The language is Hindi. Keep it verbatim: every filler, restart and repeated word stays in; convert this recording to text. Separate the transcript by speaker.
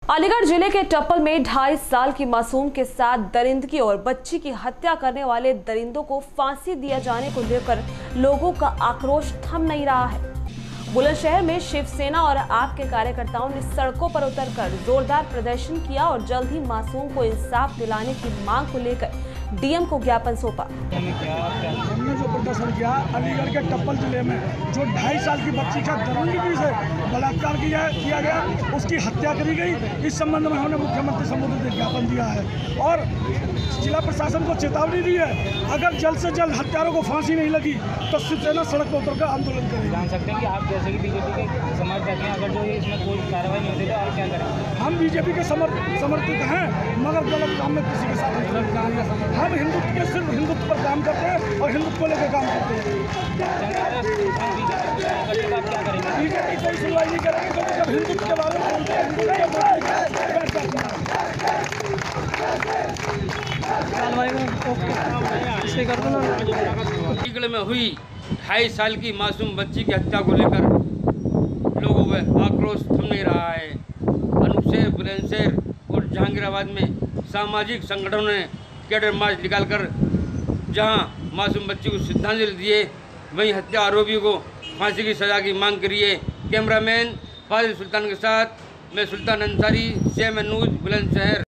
Speaker 1: अलीगढ़ जिले के टप्पल में ढाई साल की मासूम के साथ दरिंदगी और बच्ची की हत्या करने वाले दरिंदों को फांसी दिया जाने को लेकर लोगों का आक्रोश थम नहीं रहा है। बुलंदशहर में शिवसेना और आप के कार्यकर्ताओं ने सड़कों पर उतरकर जोरदार प्रदर्शन किया और जल्द ही मासूम को इंसाफ दिलाने की मांग को लेकर डीएम को ज्ञापन सौंपा।
Speaker 2: हमने जो प्रदर्शन किया अलीगढ़ के टप्पल जिले में जो ढाई साल की बच्ची का दरिंदगी से बलात्कार किया किया गया, उसकी हत्या करी गई, इस संबंध में हमने मुख्यमंत्री से मुद्दे ज्ञापन दिया है और जिला प्रशासन को चेतावनी दी है, अगर जल्द से जल्द हत्यारों को फांसी नहीं लगी तो शिवसेना सड़क पर उतरकर आंदोलन करेगी।
Speaker 3: जान सकते हैं कि आप जैसे कि बीजेपी के समर्थक हैं, अगर जो इसमें कोई कार्रवाई नहीं होती तो आप क्या करेंगे?
Speaker 2: हम बीजेपी के समर्थित हैं, मगर गलत काम में किसी के साथ नहीं करते। हम हिंदुत्व के सिर्फ हिंदुत्व पर काम करते हैं और हिंदुत्व को लेकर काम करते हैं। बीजेपी कोई सुनवाई नहीं करेगी क्योंकि जब हिंदुत्व के बारे में बोलते हैं
Speaker 4: अलीगढ़ में हुई ढाई साल की मासूम बच्ची की हत्या को लेकर लोगों में आक्रोश थम नहीं रहा है। अनुशहर, बुलंदशहर और जहांगीराबाद में सामाजिक संगठनों ने कैडर मार्च निकालकर जहां मासूम बच्ची को श्रद्धांजलि दिए, वहीं हत्या आरोपियों को फांसी की सजा की मांग करी है। कैमरामैन फाजिल सुल्तान के साथ मैं सुल्तान अंसारी, सीएमएन न्यूज़, बुलंदशहर।